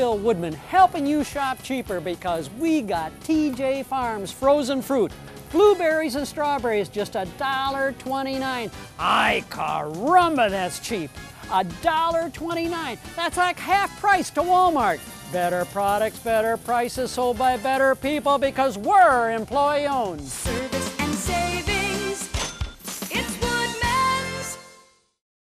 Bill Woodman helping you shop cheaper because we got TJ Farms frozen fruit. Blueberries and strawberries just $1.29. Ay caramba, that's cheap. $1.29. That's like half price to Walmart. Better products, better prices, sold by better people because we're employee owned.